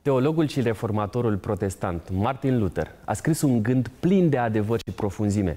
Teologul și reformatorul protestant Martin Luther a scris un gând plin de adevăr și profunzime.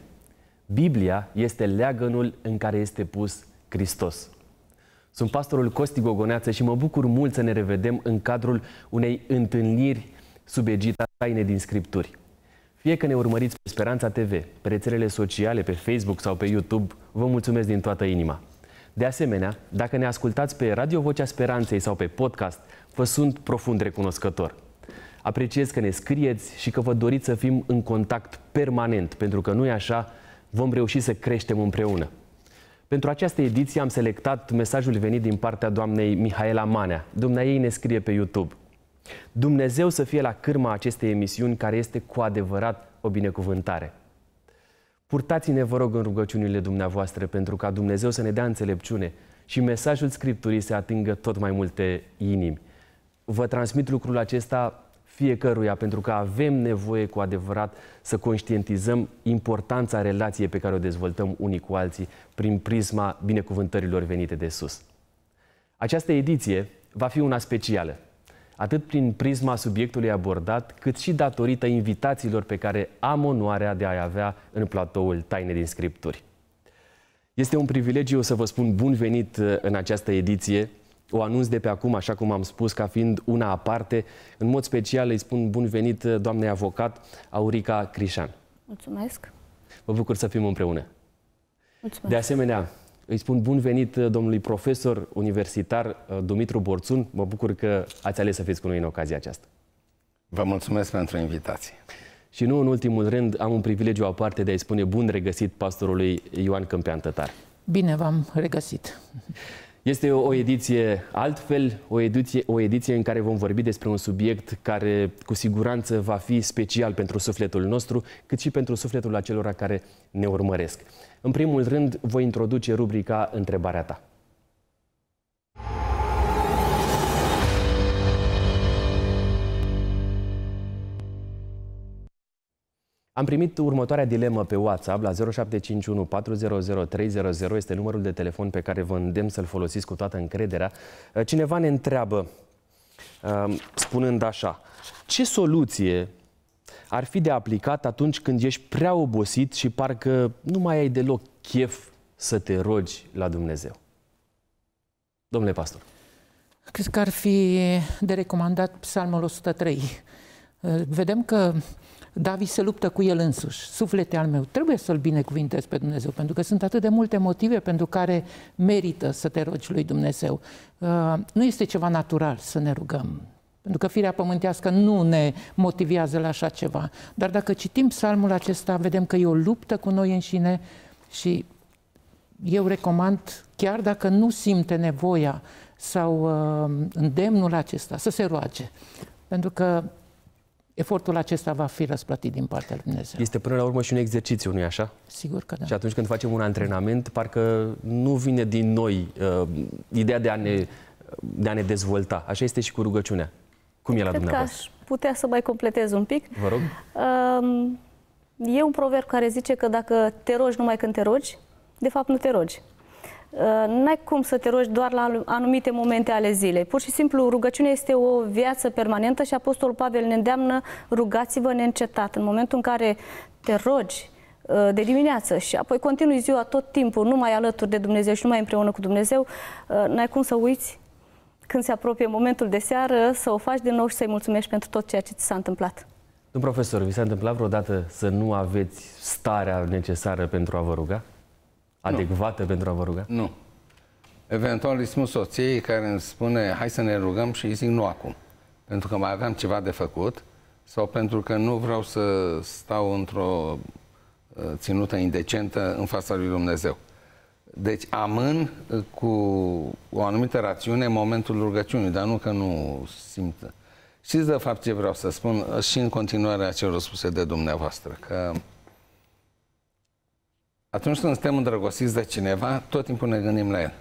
Biblia este leagănul în care este pus Hristos. Sunt pastorul Costi Gogoneață și mă bucur mult să ne revedem în cadrul unei întâlniri sub egida Taine din Scripturi. Fie că ne urmăriți pe Speranța TV, pe rețelele sociale, pe Facebook sau pe YouTube, vă mulțumesc din toată inima. De asemenea, dacă ne ascultați pe Radio Vocea Speranței sau pe podcast, vă sunt profund recunoscător. Apreciez că ne scrieți și că vă doriți să fim în contact permanent, pentru că nu-i așa, vom reuși să creștem împreună. Pentru această ediție am selectat mesajul venit din partea doamnei Mihaela Manea. Dumneaei ne scrie pe YouTube: Dumnezeu să fie la cârma acestei emisiuni, care este cu adevărat o binecuvântare. Purtați-ne, vă rog, în rugăciunile dumneavoastră, pentru ca Dumnezeu să ne dea înțelepciune și mesajul Scripturii să atingă tot mai multe inimi. Vă transmit lucrul acesta fiecăruia, pentru că avem nevoie cu adevărat să conștientizăm importanța relației pe care o dezvoltăm unii cu alții prin prisma binecuvântărilor venite de sus. Această ediție va fi una specială, atât prin prisma subiectului abordat, cât și datorită invitațiilor pe care am onoarea de a-i avea în platoul Taine din Scripturi. Este un privilegiu să vă spun bun venit în această ediție. O anunț de pe acum, așa cum am spus, ca fiind una aparte. În mod special îi spun bun venit doamnei avocat Aurica Crișan. Mulțumesc! Mă bucur să fim împreună. Mulțumesc! De asemenea, îi spun bun venit domnului profesor universitar Dumitru Borțun. Mă bucur că ați ales să fiți cu noi în ocazia aceasta. Vă mulțumesc pentru invitație. Și nu în ultimul rând, am un privilegiu aparte de a-i spune bun regăsit pastorului Ioan Câmpean Tătar. Bine v-am regăsit. Este o ediție altfel, o ediție în care vom vorbi despre un subiect care cu siguranță va fi special pentru sufletul nostru, cât și pentru sufletul acelora care ne urmăresc. În primul rând, voi introduce rubrica Întrebarea ta. Am primit următoarea dilemă pe WhatsApp la 0751 400 300, este numărul de telefon pe care vă îndemn să-l folosiți cu toată încrederea. Cineva ne întreabă, spunând așa: ce soluție ar fi de aplicat atunci când ești prea obosit și parcă nu mai ai deloc chef să te rogi la Dumnezeu? Domnule pastor. Cred că ar fi de recomandat Psalmul 103. Vedem că David se luptă cu el însuși. Suflete al meu, trebuie să-L binecuvintez pe Dumnezeu, pentru că sunt atât de multe motive pentru care merită să te rogi lui Dumnezeu. Nu este ceva natural să ne rugăm, pentru că firea pământească nu ne motivează la așa ceva. Dar dacă citim psalmul acesta, vedem că e o luptă cu noi înșine și eu recomand, chiar dacă nu simte nevoia sau îndemnul acesta, să se roage. Pentru că efortul acesta va fi răsplătit din partea lui Dumnezeu. Este până la urmă și un exercițiu, nu-i așa? Sigur că da. Și atunci când facem un antrenament, parcă nu vine din noi ideea de a ne dezvolta. Așa este și cu rugăciunea. Cum e la dumneavoastră? Cred că aș putea să mai completez un pic. Vă rog. E un proverb care zice că dacă te rogi numai când te rogi, de fapt nu te rogi. N-ai cum să te rogi doar la anumite momente ale zilei. Pur și simplu, rugăciunea este o viață permanentă și Apostolul Pavel ne îndeamnă: rugați-vă neîncetat. În momentul în care te rogi de dimineață și apoi continui ziua tot timpul numai alături de Dumnezeu și numai împreună cu Dumnezeu, n-ai cum să uiți când se apropie momentul de seară să o faci din nou și să-i mulțumești pentru tot ceea ce ți s-a întâmplat. Domnul profesor, vi s-a întâmplat vreodată să nu aveți starea necesară pentru a vă ruga? Adecvată pentru a vă ruga? Nu. Eventual îi spun soției, care îmi spune hai să ne rugăm, și îi zic nu acum, pentru că mai aveam ceva de făcut sau pentru că nu vreau să stau într-o ținută indecentă în fața lui Dumnezeu. Deci amân cu o anumită rațiune momentul rugăciunii, dar nu că nu simt. Știți de fapt ce vreau să spun și în continuare a celor spuse de dumneavoastră, că atunci când suntem îndrăgostiți de cineva, tot timpul ne gândim la el.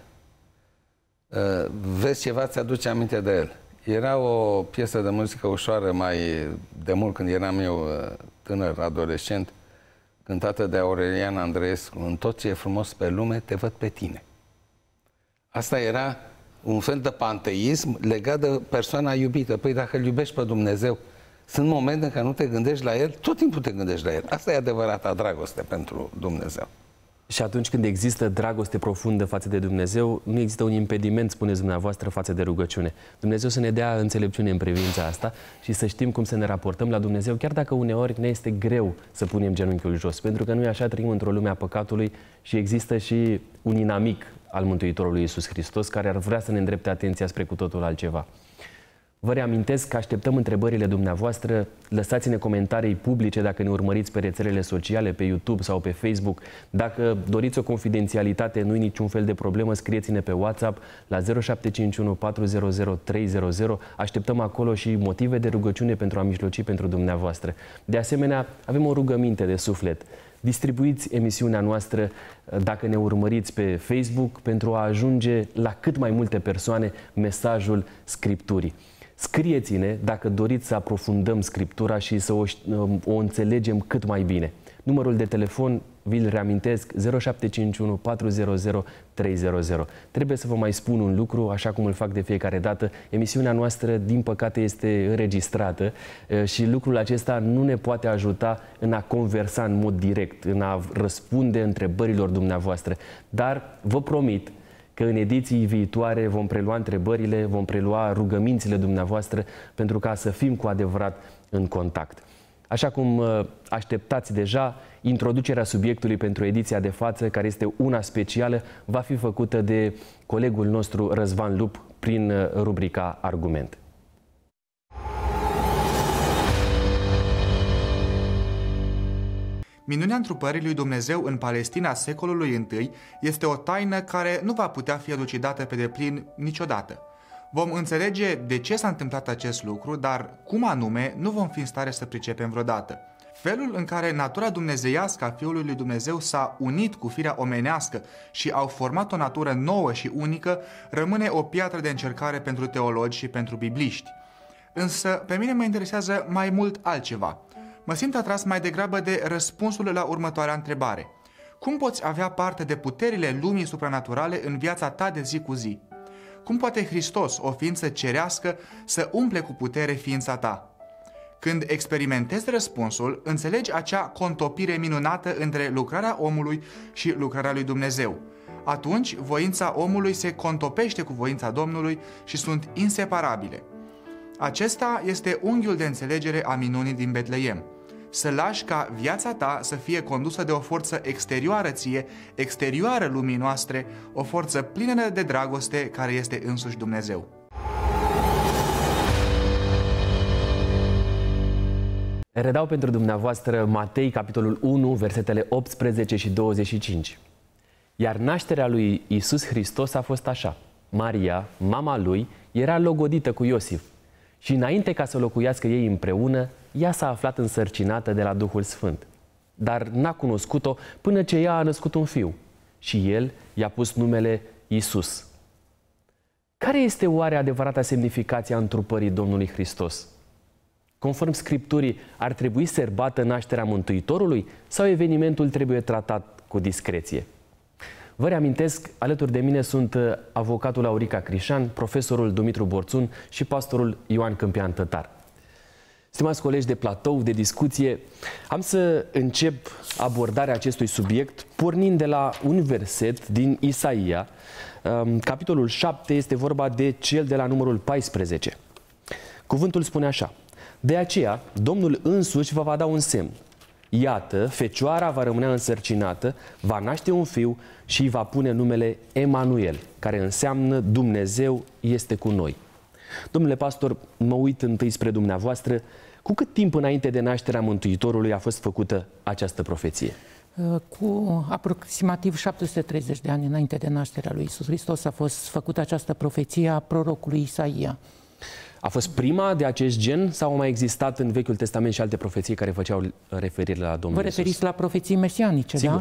Vezi ceva, ți-aduce aminte de el. Era o piesă de muzică ușoară mai de mult, când eram eu tânăr, adolescent, cântată de Aurelian Andreescu: în tot ce e frumos pe lume, te văd pe tine. Asta era un fel de panteism legat de persoana iubită. Păi dacă îl iubești pe Dumnezeu, sunt momente în care nu te gândești la El, tot timpul te gândești la El. Asta e adevărata dragoste pentru Dumnezeu. Și atunci când există dragoste profundă față de Dumnezeu, nu există un impediment, spuneți dumneavoastră, față de rugăciune. Dumnezeu să ne dea înțelepciune în privința asta și să știm cum să ne raportăm la Dumnezeu, chiar dacă uneori ne este greu să punem genunchiul jos. Pentru că noi așa trăim într-o lume a păcatului și există și un inamic al Mântuitorului Iisus Hristos care ar vrea să ne îndrepte atenția spre cu totul altceva. Vă reamintesc că așteptăm întrebările dumneavoastră. Lăsați-ne comentarii publice dacă ne urmăriți pe rețelele sociale, pe YouTube sau pe Facebook. Dacă doriți o confidențialitate, nu-i niciun fel de problemă, scrieți-ne pe WhatsApp la 0751 400 300. Așteptăm acolo și motive de rugăciune pentru a mijloci pentru dumneavoastră. De asemenea, avem o rugăminte de suflet. Distribuiți emisiunea noastră dacă ne urmăriți pe Facebook pentru a ajunge la cât mai multe persoane mesajul Scripturii. Scrieți-ne dacă doriți să aprofundăm Scriptura și să o înțelegem cât mai bine. Numărul de telefon, vi-l reamintesc, 0751 400 300. Trebuie să vă mai spun un lucru, așa cum îl fac de fiecare dată. Emisiunea noastră, din păcate, este înregistrată și lucrul acesta nu ne poate ajuta în a conversa în mod direct, în a răspunde întrebărilor dumneavoastră. Dar vă promit că în ediții viitoare vom prelua întrebările, vom prelua rugămințile dumneavoastră pentru ca să fim cu adevărat în contact. Așa cum așteptați deja, introducerea subiectului pentru ediția de față, care este una specială, va fi făcută de colegul nostru Răzvan Lup prin rubrica Argument. Minunea întrupării lui Dumnezeu în Palestina secolului I este o taină care nu va putea fi elucidată pe deplin niciodată. Vom înțelege de ce s-a întâmplat acest lucru, dar cum anume nu vom fi în stare să pricepem vreodată. Felul în care natura dumnezeiască a Fiului lui Dumnezeu s-a unit cu firea omenească și au format o natură nouă și unică rămâne o piatră de încercare pentru teologi și pentru bibliști. Însă pe mine mă interesează mai mult altceva. Mă simt atras mai degrabă de răspunsul la următoarea întrebare. Cum poți avea parte de puterile lumii supranaturale în viața ta de zi cu zi? Cum poate Hristos, o ființă cerească, să umple cu putere ființa ta? Când experimentezi răspunsul, înțelegi acea contopire minunată între lucrarea omului și lucrarea lui Dumnezeu. Atunci, voința omului se contopește cu voința Domnului și sunt inseparabile. Acesta este unghiul de înțelegere a minunii din Betleem. Să lași ca viața ta să fie condusă de o forță exterioară ție, exterioară lumii noastre, o forță plină de dragoste care este însuși Dumnezeu. Redau pentru dumneavoastră Matei, capitolul 1, versetele 18 și 25. Iar nașterea lui Iisus Hristos a fost așa. Maria, mama lui, era logodită cu Iosif. Și înainte ca să locuiască ei împreună, ea s-a aflat însărcinată de la Duhul Sfânt. Dar n-a cunoscut-o până ce ea a născut un fiu. Și el i-a pus numele Iisus. Care este oare adevărata semnificație a întrupării Domnului Hristos? Conform Scripturii, ar trebui sărbată nașterea Mântuitorului sau evenimentul trebuie tratat cu discreție? Vă reamintesc, alături de mine sunt avocatul Aurica Crișan, profesorul Dumitru Borțun și pastorul Ioan Câmpian Tătar. Stimați colegi de platou, de discuție, am să încep abordarea acestui subiect pornind de la un verset din Isaia. Capitolul 7 este vorba de cel de la numărul 14. Cuvântul spune așa: de aceea, Domnul însuși vă va da un semn. Iată, fecioara va rămâne însărcinată, va naște un fiu și îi va pune numele Emanuel, care înseamnă Dumnezeu este cu noi. Domnule pastor, mă uit întâi spre dumneavoastră. Cu cât timp înainte de nașterea Mântuitorului a fost făcută această profeție? Cu aproximativ 730 de ani înainte de nașterea lui Iisus Hristos a fost făcută această profeție a prorocului Isaia. A fost prima de acest gen sau au mai existat în Vechiul Testament și alte profeții care făceau referire la Domnul Vă referiți Iisus? la profeții mesianice, Sigur. da?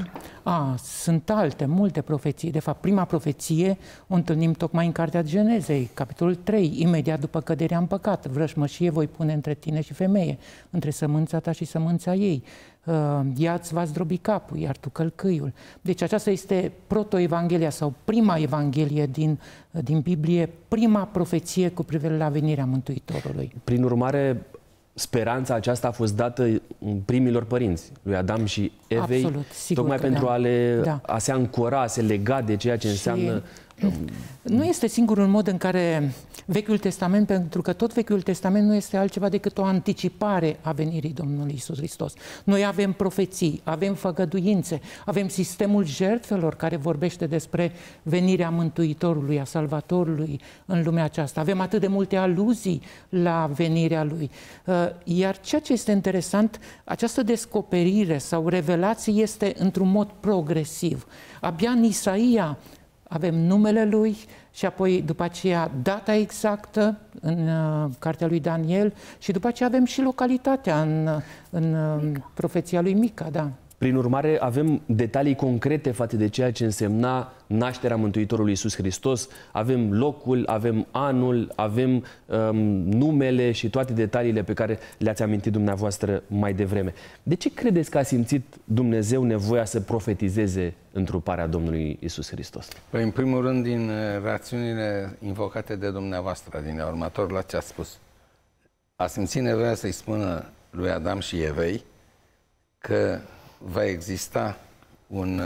Sunt multe profeții. De fapt, prima profeție o întâlnim tocmai în Cartea Genezei, capitolul 3, imediat după căderea în păcat. Vrăjmășie voi pune între tine și femeie, între sămânța ta și sămânța ei. Ea îți va zdrobi capul, iar tu călcâiul. Deci aceasta este proto-evanghelia sau prima evanghelie din Biblie, prima profeție cu privire la venirea Mântuitorului. Prin urmare, speranța aceasta a fost dată primilor părinți, lui Adam și Evei, absolut, sigur, tocmai pentru a se ancora, a se lega de ceea ce înseamnă... Nu este singurul mod în care Vechiul Testament, pentru că tot Vechiul Testament nu este altceva decât o anticipare a venirii Domnului Iisus Hristos. Noi avem profeții, avem făgăduințe, avem sistemul jertfelor care vorbește despre venirea Mântuitorului, a Salvatorului în lumea aceasta. Avem atât de multe aluzii la venirea Lui. Iar ceea ce este interesant, această descoperire sau revelație este într-un mod progresiv. Abia în Isaia avem numele Lui și apoi după aceea data exactă în cartea lui Daniel și după aceea avem și localitatea în profeția lui Mica, da. Prin urmare, avem detalii concrete față de ceea ce însemna nașterea Mântuitorului Iisus Hristos. Avem locul, avem anul, avem numele și toate detaliile pe care le-ați amintit dumneavoastră mai devreme. De ce credeți că a simțit Dumnezeu nevoia să profetizeze întruparea Domnului Iisus Hristos? Păi, în primul rând, din rațiunile invocate de dumneavoastră, din următor la ce a spus. A simțit nevoia să-i spună lui Adam și Evei că va exista un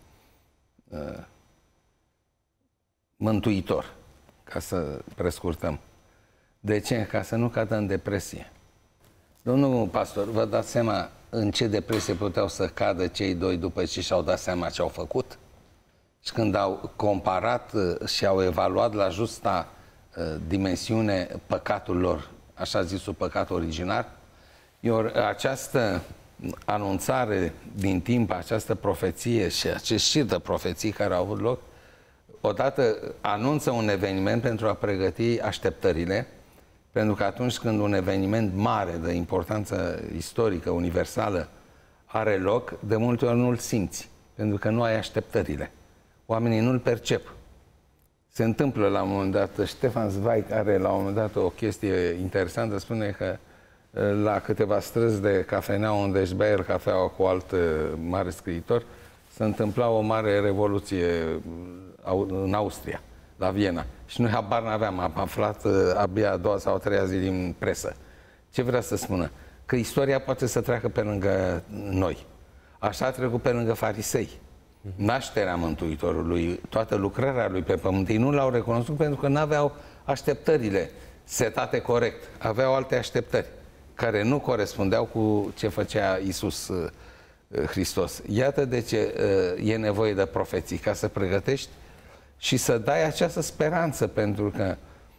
mântuitor, ca să prescurtăm. De ce? Ca să nu cadă în depresie. Domnul pastor, vă dați seama în ce depresie puteau să cadă cei doi după ce și-au dat seama ce au făcut? Și când au comparat și au evaluat la justa dimensiune păcatul lor, așa zisul păcat originar, această anunțare din timp, această profeție și acest șir de profeții care au avut loc, odată anunță un eveniment pentru a pregăti așteptările, pentru că atunci când un eveniment mare de importanță istorică, universală, are loc, de multe ori nu-l simți, pentru că nu ai așteptările. Oamenii nu-l percep. Se întâmplă la un moment dat, Ștefan Zweig are la un moment dat o chestie interesantă, spune că la câteva străzi de cafenea unde își bea el cafeaua cu alt mare scriitor, se întâmpla o mare revoluție în Austria, la Viena. Și noi habar n-aveam, am aflat abia a doua sau a treia zi din presă. Ce vrea să spună? Că istoria poate să treacă pe lângă noi. Așa a trecut pe lângă farisei. Nașterea Mântuitorului, toată lucrarea lui pe pământ, ei nu l-au recunoscut pentru că n-aveau așteptările setate corect. Aveau alte așteptări care nu corespundeau cu ce făcea Iisus Hristos. Iată de ce e nevoie de profeții, ca să pregătești și să dai această speranță, pentru că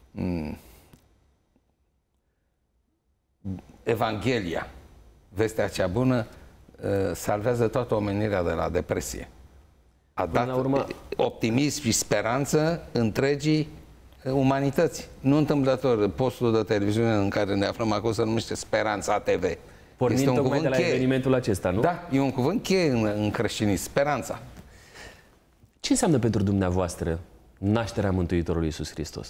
Evanghelia, vestea cea bună, salvează toată omenirea de la depresie. A dat optimism și speranță întregii umanități. Nu întâmplător, postul de televiziune în care ne aflăm acum se numește Speranța TV. Pornind tocmai de la evenimentul acesta, nu? Da, e un cuvânt cheie în creștinism, speranța. Ce înseamnă pentru dumneavoastră nașterea Mântuitorului Iisus Hristos?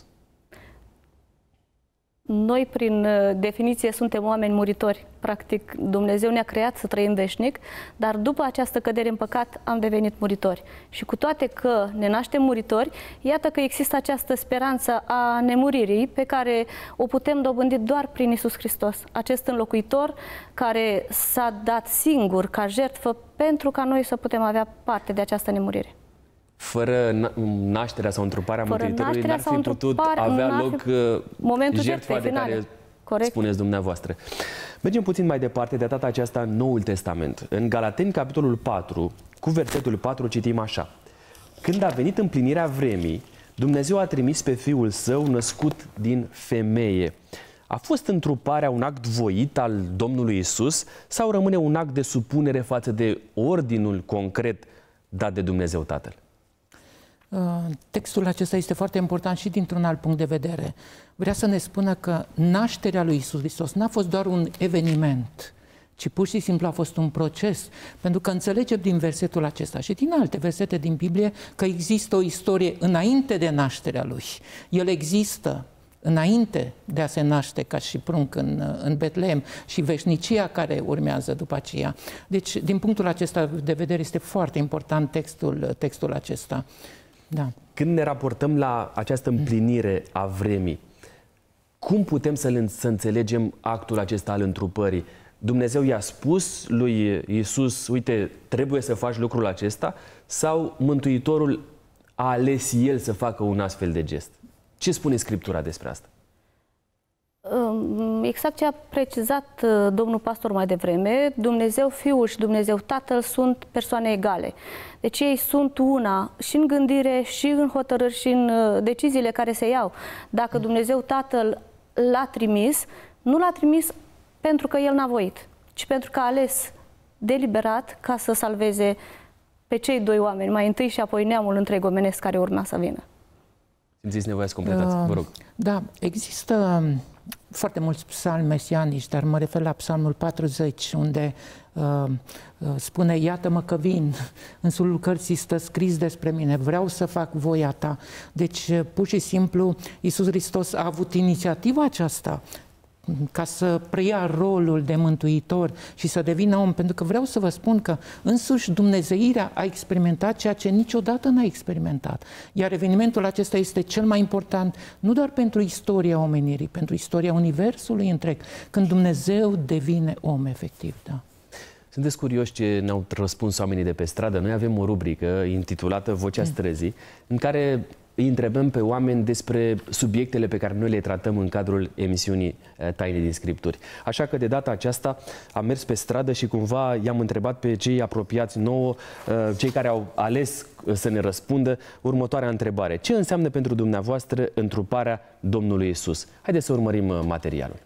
Noi, prin definiție, suntem oameni muritori. Practic, Dumnezeu ne-a creat să trăim veșnic, dar după această cădere în păcat am devenit muritori. Și cu toate că ne naștem muritori, iată că există această speranță a nemuririi pe care o putem dobândi doar prin Iisus Hristos. Acest înlocuitor care s-a dat singur ca jertfă pentru ca noi să putem avea parte de această nemurire. Fără nașterea sau întruparea Mântuitorului n-ar fi putut avea loc jertfa de care spuneți dumneavoastră. Mergem puțin mai departe, de data aceasta în Noul Testament. În Galateni, capitolul 4, cu versetul 4, citim așa: Când a venit împlinirea vremii, Dumnezeu a trimis pe Fiul Său născut din femeie. A fost întruparea un act voit al Domnului Isus sau rămâne un act de supunere față de ordinul concret dat de Dumnezeu Tatăl? Textul acesta este foarte important și dintr-un alt punct de vedere. Vrea să ne spună că nașterea lui Iisus Hristos n-a fost doar un eveniment, ci pur și simplu a fost un proces. Pentru că înțelegem din versetul acesta și din alte versete din Biblie că există o istorie înainte de nașterea lui. El există înainte de a se naște ca și prunc în Betlehem și veșnicia care urmează după aceea. Deci, din punctul acesta de vedere, este foarte important textul acesta. Da. Când ne raportăm la această împlinire a vremii, cum putem să înțelegem actul acesta al întrupării? Dumnezeu i-a spus lui Iisus, uite, trebuie să faci lucrul acesta, sau Mântuitorul a ales el să facă un astfel de gest? Ce spune Scriptura despre asta? Exact ce a precizat domnul pastor mai devreme, Dumnezeu Fiul și Dumnezeu Tatăl sunt persoane egale. Deci ei sunt una și în gândire, și în hotărâri, și în deciziile care se iau. Dacă Dumnezeu Tatăl l-a trimis, nu l-a trimis pentru că el n-a voit, ci pentru că a ales deliberat ca să salveze pe cei doi oameni, mai întâi și apoi neamul întreg omenesc care urma să vină. Simțiți nevoia să completați, vă rog. Da, există foarte mulți psalmi mesianici, dar mă refer la psalmul 40, unde spune, iată-mă că vin, în sulul cărții stă scris despre mine, vreau să fac voia ta. Deci, pur și simplu, Iisus Hristos a avut inițiativa aceasta ca să preia rolul de mântuitor și să devină om, pentru că vreau să vă spun că însuși dumnezeirea a experimentat ceea ce niciodată n-a experimentat. Iar evenimentul acesta este cel mai important, nu doar pentru istoria omenirii, pentru istoria universului întreg, când Dumnezeu devine om efectiv. Da. Sunteți curioși ce ne-au răspuns oamenii de pe stradă? Noi avem o rubrică intitulată Vocea Străzii, în care îi întrebăm pe oameni despre subiectele pe care noi le tratăm în cadrul emisiunii Taine din Scripturi. Așa că de data aceasta am mers pe stradă și cumva i-am întrebat pe cei apropiați nouă, cei care au ales să ne răspundă, următoarea întrebare. Ce înseamnă pentru dumneavoastră întruparea Domnului Iisus? Haideți să urmărim materialul.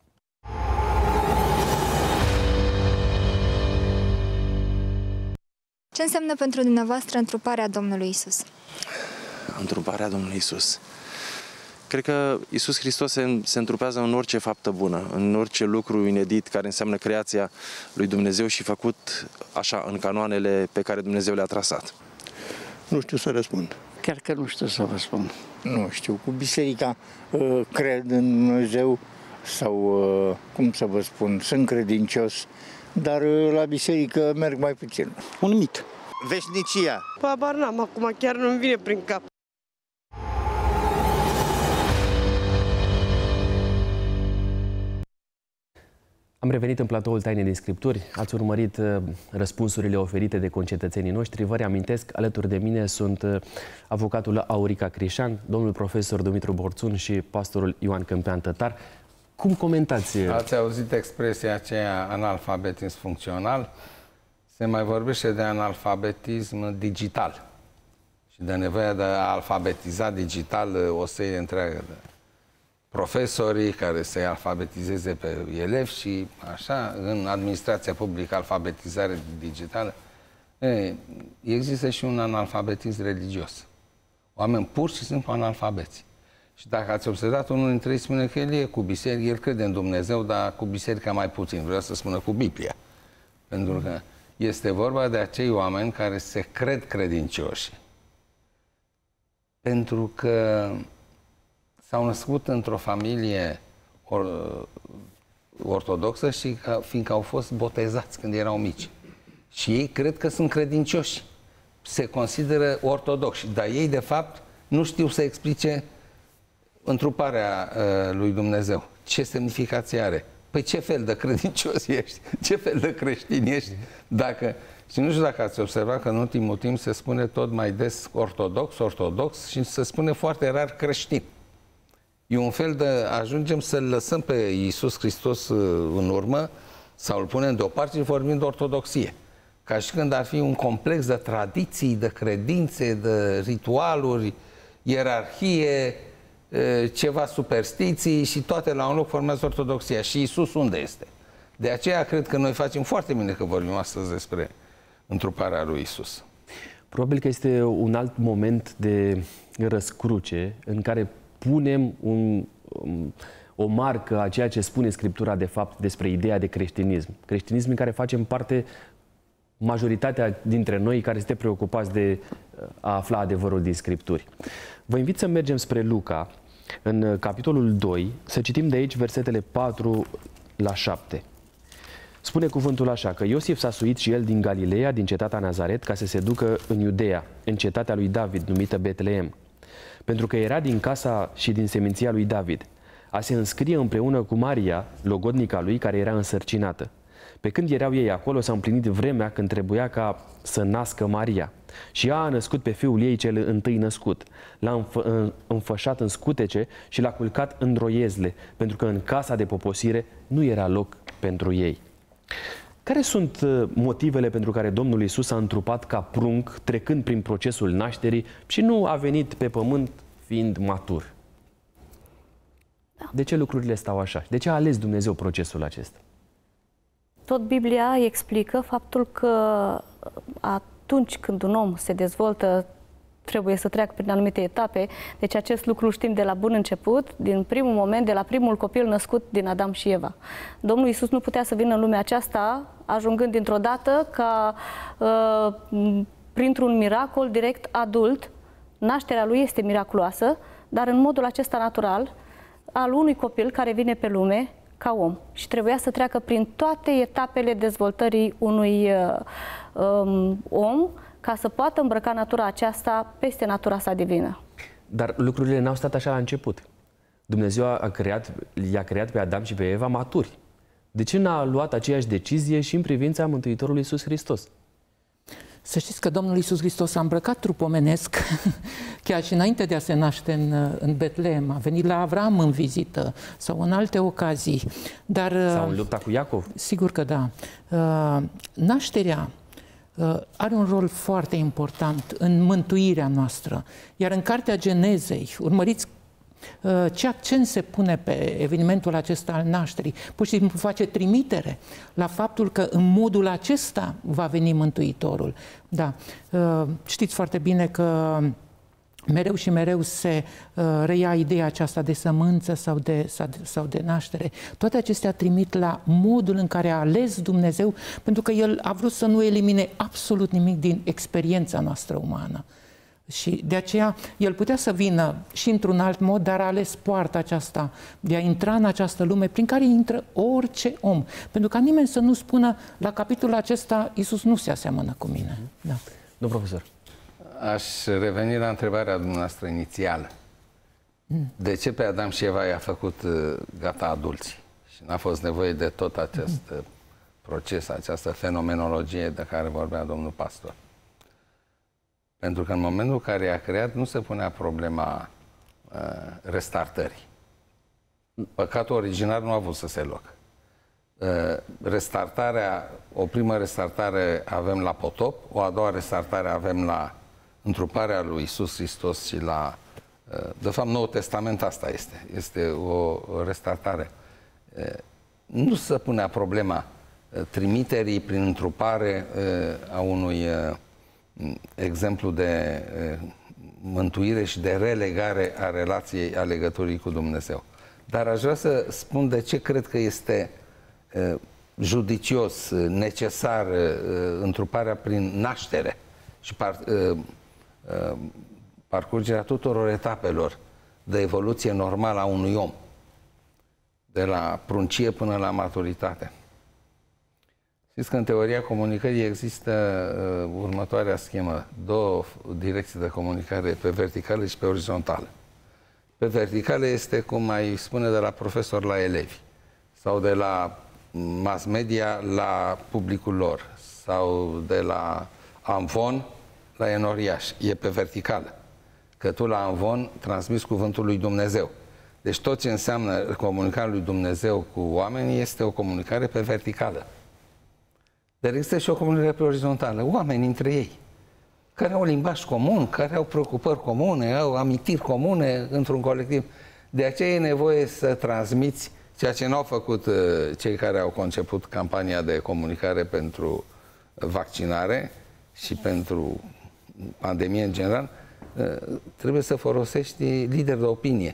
Ce înseamnă pentru dumneavoastră întruparea Domnului Iisus? Întruparea Domnului Iisus. Cred că Iisus Hristos se întrupează în orice faptă bună, în orice lucru inedit care înseamnă creația lui Dumnezeu și făcut așa în canoanele pe care Dumnezeu le-a trasat. Nu știu să răspund. Chiar că nu știu să vă spun. Nu știu, cu biserica cred în Dumnezeu sau, cum să vă spun, sunt credincios, dar la biserică merg mai puțin. Un mit. Veșnicia. Habar n-am, acum chiar nu-mi vine prin cap. Am revenit în platoul Taine din Scripturi, ați urmărit răspunsurile oferite de concetățenii noștri. Vă reamintesc, alături de mine sunt avocatul Aurica Crișan, domnul profesor Dumitru Borțun și pastorul Ioan Câmpean Tătar. Cum comentați? Ați auzit expresia aceea analfabetism funcțional? Se mai vorbește de analfabetism digital și de nevoia de a alfabetiza digital o serie întreagă de profesorii care să-i alfabetizeze pe elevi și așa, în administrația publică, alfabetizare digitală. Există și un analfabetism religios. Oameni pur și simplu analfabeți. Și dacă ați observat, unul dintre ei spune că el e cu biserică, el crede în Dumnezeu, dar cu biserica mai puțin, vreau să spună cu Biblia. Pentru că este vorba de acei oameni care se cred credincioși. Pentru că s-au născut într-o familie ortodoxă și fiindcă au fost botezați când erau mici. Și ei cred că sunt credincioși. Se consideră ortodoxi, dar ei, de fapt, nu știu să explice întruparea lui Dumnezeu. Ce semnificație are? Păi ce fel de credincios ești? Ce fel de creștin ești? Și nu știu dacă ați observat că în ultimul timp se spune tot mai des ortodox și se spune foarte rar creștin. E un fel de, ajungem să-L lăsăm pe Iisus Hristos în urmă sau îl punem deoparte și vorbim de ortodoxie. Ca și când ar fi un complex de tradiții, de credințe, de ritualuri, ierarhie, ceva superstiții și toate la un loc formează ortodoxia. Și Iisus unde este? De aceea cred că noi facem foarte bine că vorbim astăzi despre întruparea lui Iisus. Probabil că este un alt moment de răscruce în care punem o marcă a ceea ce spune Scriptura de fapt despre ideea de creștinism. Creștinism în care facem parte majoritatea dintre noi care suntem preocupați de a afla adevărul din Scripturi. Vă invit să mergem spre Luca, în capitolul 2, să citim de aici versetele 4 la 7. Spune cuvântul așa, că Iosif s-a suit și el din Galileea, din cetatea Nazaret, ca să se ducă în Iudeea, în cetatea lui David, numită Betleem, pentru că era din casa și din seminția lui David, a se înscrie împreună cu Maria, logodnica lui, care era însărcinată. Pe când erau ei acolo, s-a împlinit vremea când trebuia ca să nască Maria. Și ea a născut pe fiul ei cel întâi născut. L-a înfășat în scutece și l-a culcat în roiezle, pentru că în casa de poposire nu era loc pentru ei. Care sunt motivele pentru care Domnul Iisus a întrupat ca prunc, trecând prin procesul nașterii și nu a venit pe pământ fiind matur? De ce lucrurile stau așa? De ce a ales Dumnezeu procesul acesta? Tot Biblia explică faptul că atunci când un om se dezvoltă, trebuie să treacă prin anumite etape. Deci acest lucru știm de la bun început, din primul moment, de la primul copil născut din Adam și Eva. Domnul Iisus nu putea să vină în lumea aceasta, ajungând dintr-o dată ca printr-un miracol direct adult. Nașterea lui este miraculoasă, dar în modul acesta natural, al unui copil care vine pe lume ca om și trebuia să treacă prin toate etapele dezvoltării unui om ca să poată îmbrăca natura aceasta peste natura sa divină. Dar lucrurile n-au stat așa la început. Dumnezeu i-a creat pe Adam și pe Eva maturi. De ce n-a luat aceeași decizie și în privința Mântuitorului Iisus Hristos? Să știți că Domnul Iisus Hristos a îmbrăcat trup omenesc chiar și înainte de a se naște în Betleem. A venit la Avram în vizită sau în alte ocazii. Sau în lupta cu Iacov? Sigur că da. Nașterea are un rol foarte important în mântuirea noastră. Iar în Cartea Genezei, urmăriți ce accent se pune pe evenimentul acesta al nașterii. Pur și simplu face trimitere la faptul că în modul acesta va veni Mântuitorul. Da, știți foarte bine că mereu și mereu se reia ideea aceasta de sămânță sau de naștere. Toate acestea trimit la modul în care a ales Dumnezeu, pentru că El a vrut să nu elimine absolut nimic din experiența noastră umană. Și de aceea El putea să vină și într-un alt mod, dar a ales poarta aceasta de a intra în această lume prin care intră orice om. Pentru ca nimeni să nu spună la capitolul acesta Iisus nu se aseamănă cu mine. Da. Domnul profesor. Aș reveni la întrebarea dumneavoastră inițială. De ce pe Adam și Eva i-a făcut gata adulți? Și n-a fost nevoie de tot acest proces, această fenomenologie de care vorbea domnul pastor. Pentru că în momentul în care i-a creat, nu se punea problema restartării. Păcatul original nu a avut să se loc. Restartarea, o primă restartare avem la potop, o a doua restartare avem la întruparea lui Iisus Hristos și la... De fapt, Noul Testament asta este. Este o restartare. Nu se punea problema trimiterii prin întrupare a unui exemplu de mântuire și de relegare a relației, a legăturii cu Dumnezeu. Dar aș vrea să spun de ce cred că este judicios, necesar întruparea prin naștere și parcurgerea tuturor etapelor de evoluție normală a unui om, de la pruncie până la maturitate. Știți că în teoria comunicării există următoarea schemă, două direcții de comunicare, pe verticală și pe orizontală. Pe verticală este, cum mai spune, de la profesor la elevi, sau de la mass media la publicul lor, sau de la amvon la enoriaș. E pe verticală. Că tu la amvon transmiți cuvântul lui Dumnezeu. Deci tot ce înseamnă comunicarea lui Dumnezeu cu oamenii este o comunicare pe verticală. Dar există și o comunicare pe orizontală. Oameni între ei, care au limbaj comun, care au preocupări comune, au amintiri comune într-un colectiv. De aceea e nevoie să transmiți ceea ce n-au făcut cei care au conceput campania de comunicare pentru vaccinare și pentru pandemie în general. Trebuie să folosești lideri de opinie.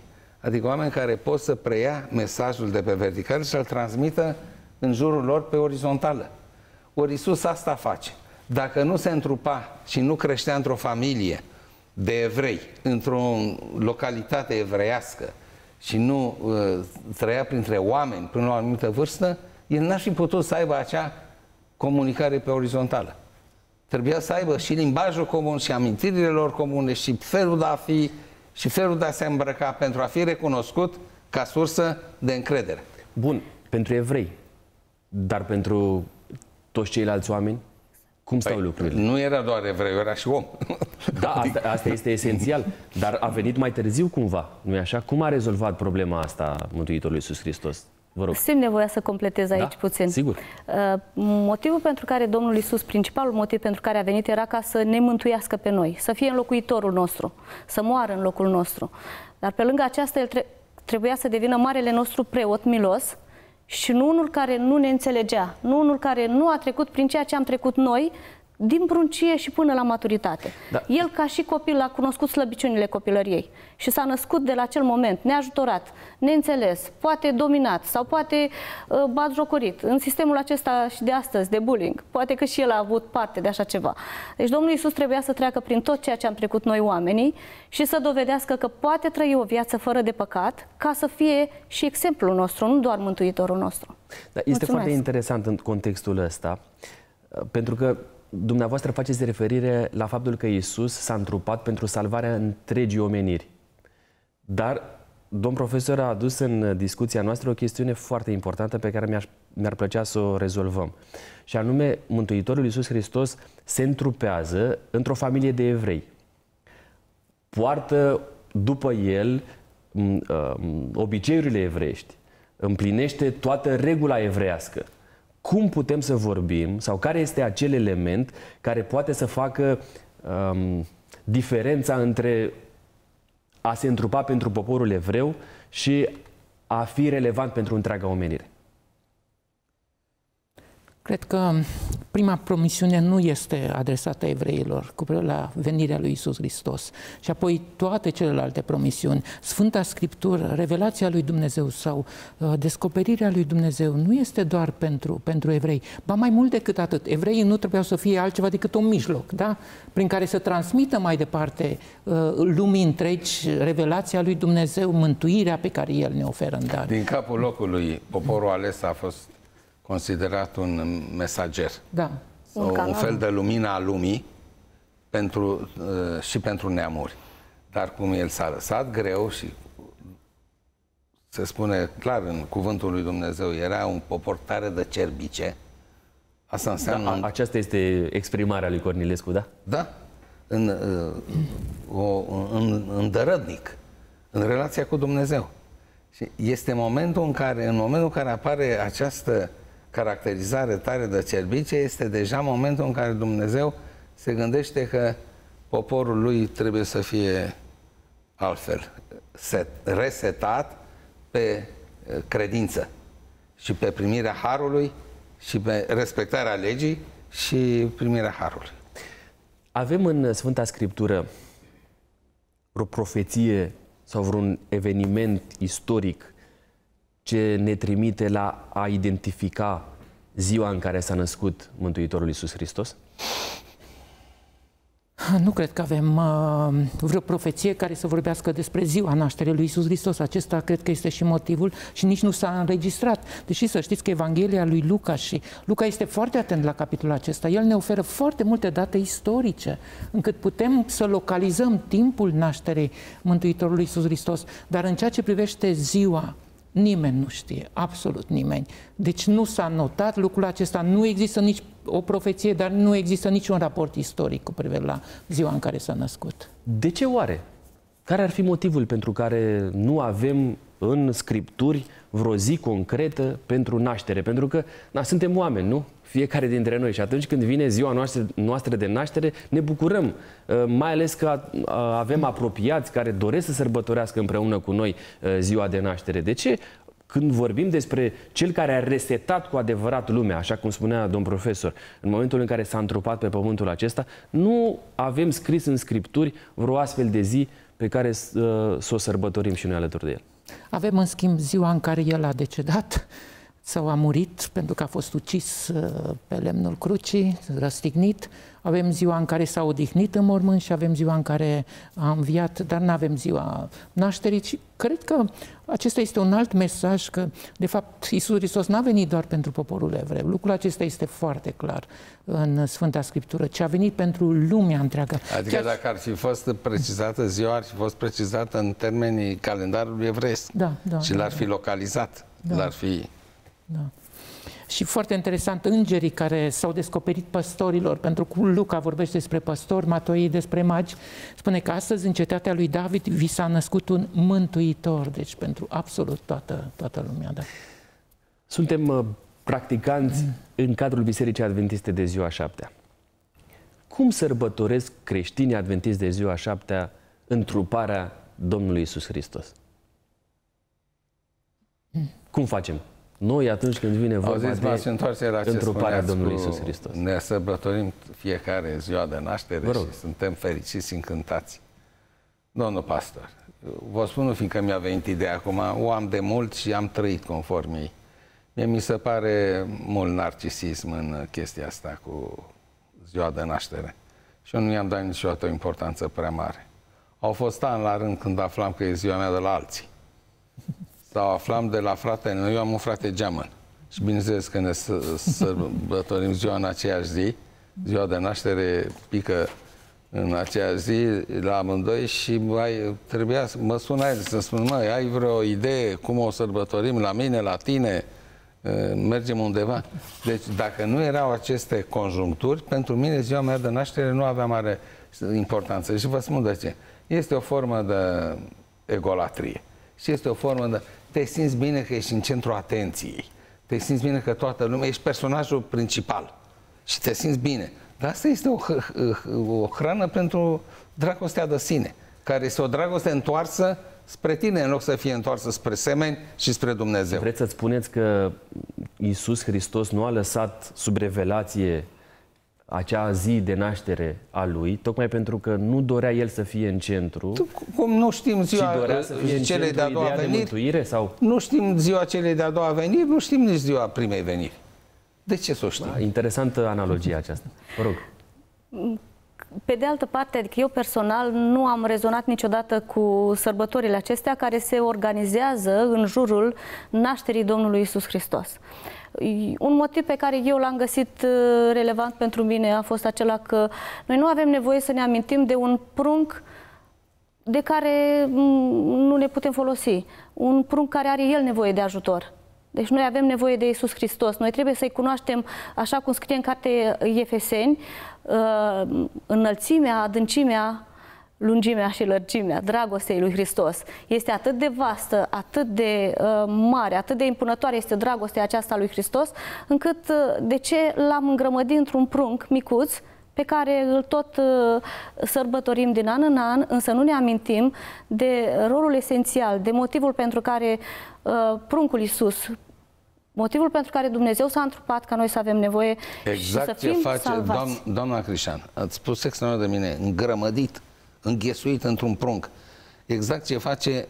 Adică oameni care pot să preia mesajul de pe verticală și să-l transmită în jurul lor pe orizontală. Ori Iisus asta face. Dacă nu se întrupa și nu creștea într-o familie de evrei, într-o localitate evreiască și nu trăia printre oameni până la o anumită vârstă, el n-ar fi putut să aibă acea comunicare pe orizontală. Trebuia să aibă și limbajul comun, și amintirile lor comune, și felul de a fi, și felul de a se îmbrăca pentru a fi recunoscut ca sursă de încredere. Bun, pentru evrei, dar pentru toți ceilalți oameni, cum stau lucrurile? Nu era doar evreu, era și om. Da, asta este esențial, dar a venit mai târziu cumva, nu-i așa? Cum a rezolvat problema asta Mântuitorul Iisus Hristos? Vă rog. Simt nevoia să completez aici puțin. Sigur. Motivul pentru care Domnul Iisus, principalul motiv pentru care a venit, era ca să ne mântuiască pe noi, să fie înlocuitorul nostru, să moară în locul nostru. Dar pe lângă aceasta, el trebuia să devină marele nostru preot milos și nu unul care nu ne înțelegea, nu unul care nu a trecut prin ceea ce am trecut noi, din pruncie și până la maturitate. Da. El, ca și copil, a cunoscut slăbiciunile copilăriei și s-a născut de la acel moment neajutorat, neînțeles, poate dominat sau poate batjocorit în sistemul acesta și de astăzi, de bullying. Poate că și el a avut parte de așa ceva. Deci Domnul Iisus trebuia să treacă prin tot ceea ce am trecut noi oamenii și să dovedească că poate trăi o viață fără de păcat, ca să fie și exemplul nostru, nu doar mântuitorul nostru. Da, este foarte interesant în contextul ăsta, pentru că dumneavoastră faceți referire la faptul că Iisus s-a întrupat pentru salvarea întregii omeniri. Dar domn profesor a adus în discuția noastră o chestiune foarte importantă pe care mi-ar plăcea să o rezolvăm. Și anume, Mântuitorul Iisus Hristos se întrupează într-o familie de evrei. Poartă după el obiceiurile evreiești. Împlinește toată regula evreiască. Cum putem să vorbim sau care este acel element care poate să facă diferența între a se întrupa pentru poporul evreu și a fi relevant pentru întreaga omenire? Cred că prima promisiune nu este adresată evreilor cu privire la venirea lui Iisus Hristos. Și apoi toate celelalte promisiuni, Sfânta Scriptură, revelația lui Dumnezeu sau descoperirea lui Dumnezeu nu este doar pentru evrei. Ba mai mult decât atât, evreii nu trebuiau să fie altceva decât un mijloc, da? Prin care să transmită mai departe lumii întregi revelația lui Dumnezeu, mântuirea pe care El ne oferă în dar. Din capul locului, poporul ales a fost considerat un mesager, da. Un fel de lumină a lumii și pentru neamuri. Dar cum el s-a lăsat greu și se spune clar în cuvântul lui Dumnezeu, era un popor tare de cerbice. Asta înseamnă... Da, aceasta este exprimarea lui Cornilescu, da? Da. Îndărădnic în relația cu Dumnezeu. Și este momentul în care apare această caracterizare tare de cerbice, este deja momentul în care Dumnezeu se gândește că poporul lui trebuie să fie altfel, resetat pe credință și pe primirea harului și pe respectarea legii și primirea harului. Avem în Sfânta Scriptură vreo profeție sau vreun eveniment istoric ce ne trimite la a identifica ziua în care s-a născut Mântuitorul Iisus Hristos? Nu cred că avem vreo profeție care să vorbească despre ziua nașterii lui Iisus Hristos. Acesta cred că este și motivul și nici nu s-a înregistrat. Deși să știți că Evanghelia lui Luca și Luca este foarte atent la capitolul acesta. El ne oferă foarte multe date istorice, încât putem să localizăm timpul nașterii Mântuitorului Iisus Hristos. Dar în ceea ce privește ziua, nimeni nu știe, absolut nimeni. Deci nu s-a notat lucrul acesta, nu există nici o profeție, dar nu există niciun raport istoric cu privire la ziua în care s-a născut. De ce oare? Care ar fi motivul pentru care nu avem în Scripturi vreo zi concretă pentru naștere? Pentru că suntem oameni, nu? Fiecare dintre noi. Și atunci când vine ziua noastră de naștere, ne bucurăm. Mai ales că avem apropiați care doresc să sărbătorească împreună cu noi ziua de naștere. De ce? Când vorbim despre cel care a resetat cu adevărat lumea, așa cum spunea domn profesor, în momentul în care s-a întrupat pe pământul acesta, nu avem scris în Scripturi vreo astfel de zi pe care să o sărbătorim și noi alături de el. Avem, în schimb, ziua în care el a decedat sau a murit pentru că a fost ucis pe lemnul crucii, răstignit. Avem ziua în care s-a odihnit în mormânt și avem ziua în care a înviat, dar nu avem ziua nașterii. Și cred că acesta este un alt mesaj, că, de fapt, Iisus Hristos n-a venit doar pentru poporul evreu. Lucrul acesta este foarte clar în Sfânta Scriptură, ci a venit pentru lumea întreagă. Adică dacă ar fi fost precizată ziua, ar fi fost precizată în termenii calendarului evreiesc. Și l-ar fi localizat. L-ar fi... Da. Și foarte interesant, îngerii care s-au descoperit păstorilor, pentru că Luca vorbește despre păstori, Matei despre magi, spune că astăzi în cetatea lui David vi s-a născut un mântuitor, deci pentru absolut toată lumea. Da. Suntem practicanți în cadrul Bisericii Adventiste de ziua 7-a. Cum sărbătoresc creștinii adventiști de ziua 7-a întruparea Domnului Iisus Hristos? Cum facem? Noi, atunci când vine vorba de întruparea Domnului Iisus Hristos. Ne sărbătorim fiecare ziua de naștere și suntem fericiți și încântați. Domnul pastor, vă spun, fiindcă mi-a venit ideea acum, o am de mult și am trăit conform ei. Mie mi se pare mult narcisism în chestia asta cu ziua de naștere. Și eu nu i-am dat niciodată o importanță prea mare. Au fost ani la rând când aflam că e ziua mea de la alții. Sau aflam de la fratele meu, eu am un frate geamăn. Și bineînțeles că ne sărbătorim ziua în aceeași zi, ziua de naștere pică în aceeași zi la amândoi și trebuia să mă sună el să spun, măi, ai vreo idee cum o sărbătorim la mine, la tine, mergem undeva? Deci dacă nu erau aceste conjuncturi, pentru mine ziua mea de naștere nu avea mare importanță. Și vă spun de ce. Este o formă de egolatrie. Și este o formă de... Te simți bine că ești în centrul atenției. Te simți bine că toată lumea... Ești personajul principal. Și te simți bine. Dar asta este o hrană pentru dragostea de sine. Care este o dragoste întoarsă spre tine, în loc să fie întoarsă spre semeni și spre Dumnezeu. Vreți să spuneți că Iisus Hristos nu a lăsat sub revelație acea zi de naștere a lui, tocmai pentru că nu dorea el să fie în centru. Cum nu știm ziua celei de-a doua veniri? Sau? Nu știm ziua celei de-a doua veniri, nu știm nici ziua primei veniri. De ce să o știm? Da, interesantă analogia aceasta. Vă rog. Pe de altă parte, adică eu personal nu am rezonat niciodată cu sărbătorile acestea care se organizează în jurul nașterii Domnului Iisus Hristos. Un motiv pe care eu l-am găsit relevant pentru mine a fost acela că noi nu avem nevoie să ne amintim de un prunc de care nu ne putem folosi. Un prunc care are el nevoie de ajutor. Deci noi avem nevoie de Iisus Hristos. Noi trebuie să-i cunoaștem, așa cum scrie în cartea Efeseni, înălțimea, adâncimea, lungimea și lărgimea dragostei lui Hristos. Este atât de vastă, atât de mare, atât de impunătoare este dragostea aceasta lui Hristos, încât de ce l-am îngrămădit într-un prunc micuț pe care îl tot sărbătorim din an în an, însă nu ne amintim de rolul esențial, de motivul pentru care pruncul Iisus, motivul pentru care Dumnezeu s-a întrupat ca noi să avem nevoie și să fim salvați. Doamna Crișan, ați spus extraordinar de mine, îngrămădit, înghesuit într-un prunc. Exact ce face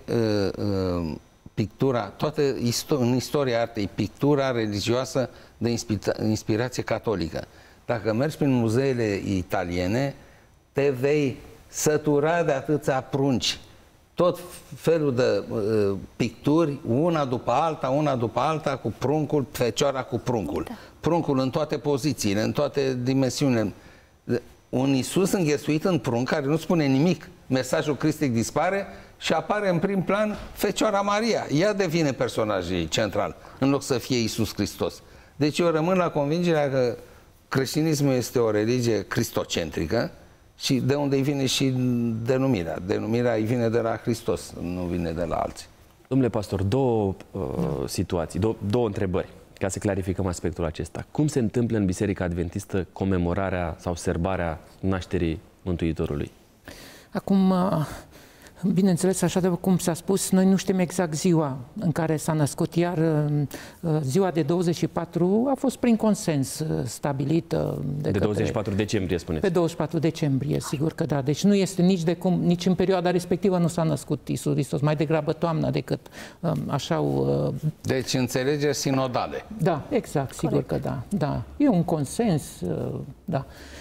pictura, în istoria artei, pictura religioasă de inspirație catolică. Dacă mergi prin muzeele italiene, te vei sătura de atâția prunci. Tot felul de picturi, una după alta, cu pruncul, fecioara cu pruncul. Da. Pruncul în toate pozițiile, în toate dimensiunile. Un Iisus înghesuit în prunc, care nu spune nimic. Mesajul cristic dispare și apare în prim plan Fecioara Maria. Ea devine personajul central, în loc să fie Iisus Hristos. Deci eu rămân la convingerea că creștinismul este o religie cristocentrică și de unde îi vine și denumirea. Denumirea îi vine de la Hristos, nu vine de la alții. Domnule pastor, două situații, două întrebări, ca să clarificăm aspectul acesta. Cum se întâmplă în Biserica Adventistă comemorarea sau sărbarea nașterii Mântuitorului? Acum, Bineînțeles, așa de cum s-a spus, noi nu știm exact ziua în care s-a născut, iar ziua de 24 a fost prin consens stabilită de 24 decembrie, spuneți. Pe 24 decembrie, sigur că da. Deci nu este nici de cum, nici în perioada respectivă nu s-a născut Iisus Hristos, mai degrabă toamnă decât așa. Deci înțelegeri sinodale. Da, exact, sigur că da. Da. E un consens, da.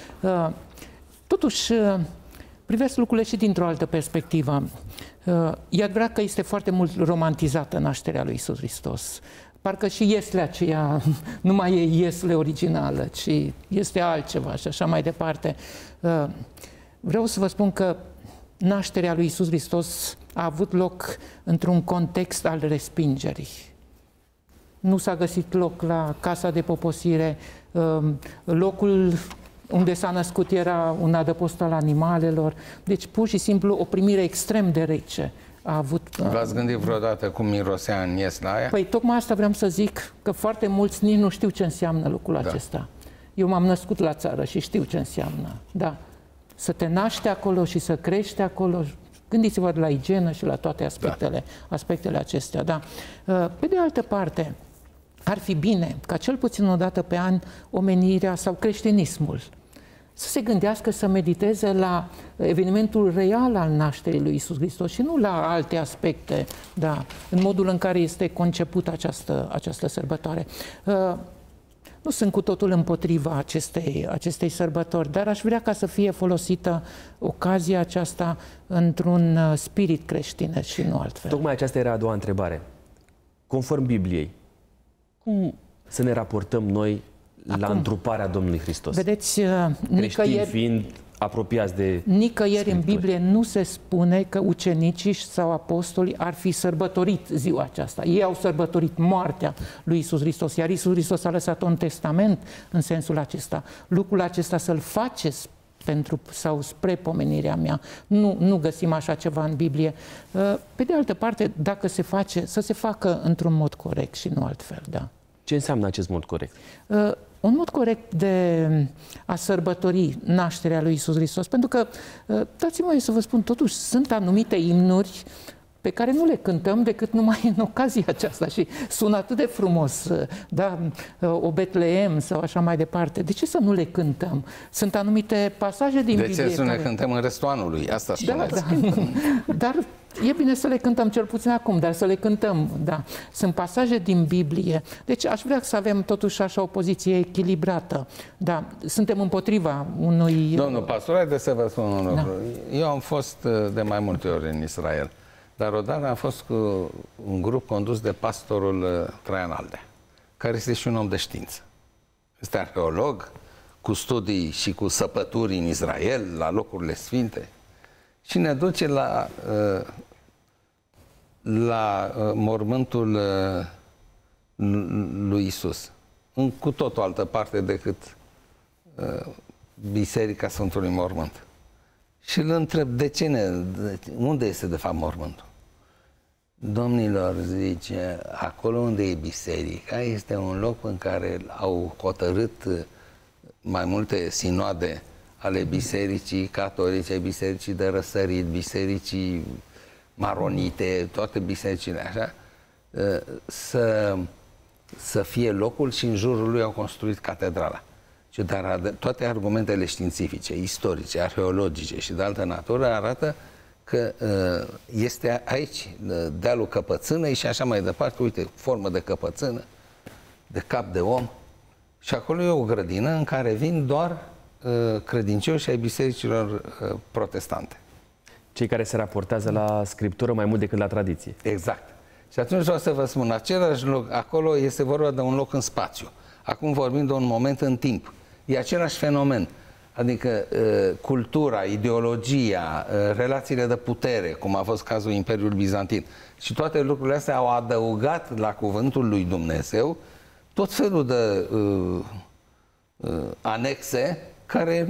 Totuși, privesc lucrurile și dintr-o altă perspectivă. E adevărat că este foarte mult romantizată nașterea lui Iisus Hristos. Parcă și Ieslea aceea nu mai e Ieslea originală, ci este altceva și așa mai departe. Vreau să vă spun că nașterea lui Iisus Hristos a avut loc într-un context al respingerii. Nu s-a găsit loc la casa de poposire, locul unde s-a născut era un adăpost al animalelor, deci pur și simplu o primire extrem de rece a avut. V-ați gândit vreodată cum mirosea în Ieslea aia? Păi tocmai asta vreau să zic, că foarte mulți nici nu știu ce înseamnă lucrul acesta. Eu m-am născut la țară și știu ce înseamnă. Da. Să te naști acolo și să crești acolo, gândiți-vă la igienă și la toate aspectele acestea. Da. Pe de altă parte, ar fi bine ca cel puțin o dată pe an omenirea sau creștinismul să se gândească, să mediteze la evenimentul real al nașterii lui Iisus Hristos și nu la alte aspecte, da, în modul în care este concepută această sărbătoare. Nu sunt cu totul împotriva acestei sărbători, dar aș vrea ca să fie folosită ocazia aceasta într-un spirit creștin și nu altfel. Tocmai aceasta era a doua întrebare. Conform Bibliei, cum să ne raportăm noi la întruparea Domnului Hristos? Vedeți, creștini fiind apropiați de nicăieri în Biblie nu se spune că ucenicii sau apostolii ar fi sărbătorit ziua aceasta. Ei au sărbătorit moartea lui Iisus Hristos, iar Iisus Hristos a lăsat un testament în sensul acesta. Lucrul acesta să-l faceți sau spre pomenirea mea. Nu găsim așa ceva în Biblie. Pe de altă parte, dacă se face, să se facă într-un mod corect și nu altfel, da. Ce înseamnă acest mod corect? Un mod corect de a sărbători nașterea lui Iisus Hristos, pentru că, dați-mi voie să vă spun, totuși sunt anumite imnuri pe care nu le cântăm decât numai în ocazia aceasta și sună atât de frumos, da, o Betleem sau așa mai departe. De ce să nu le cântăm? Sunt anumite pasaje din Biblie. De ce să ne cântăm în restul anului? Asta spuneți. Da. Dar e bine să le cântăm cel puțin acum, dar să le cântăm, da. Sunt pasaje din Biblie. Deci aș vrea să avem totuși așa o poziție echilibrată. Da, suntem împotriva unui... Domnul pastor, haideți să vă spun un lucru. Da. Eu am fost de mai multe ori în Israel. Dar odată am fost cu un grup condus de pastorul Traian Aldea, care este și un om de știință. Este arheolog, cu studii și cu săpături în Israel, la locurile sfinte. Și ne duce la mormântul lui Isus, în cu tot o altă parte decât Biserica Sfântului Mormânt. Și îl întreb, unde este de fapt mormântul? Domnilor, zice, acolo unde e biserica este un loc în care au hotărât mai multe sinoade ale bisericii catolice, bisericii de răsărit, bisericii maronite, toate bisericile așa, să fie locul și în jurul lui au construit catedrala. Dar toate argumentele științifice, istorice, arheologice și de altă natură arată că este aici dealul Căpățânei și așa mai departe, uite, formă de căpățână, de cap de om. Și acolo e o grădină în care vin doar credincioși ai bisericilor protestante. Cei care se raportează la Scriptură mai mult decât la tradiție. Exact. Și atunci vreau să vă spun, același loc, acolo este vorba de un loc în spațiu. Acum vorbim de un moment în timp. E același fenomen. Adică cultura, ideologia, relațiile de putere, cum a fost cazul Imperiului Bizantin. Și toate lucrurile astea au adăugat la cuvântul lui Dumnezeu tot felul de anexe care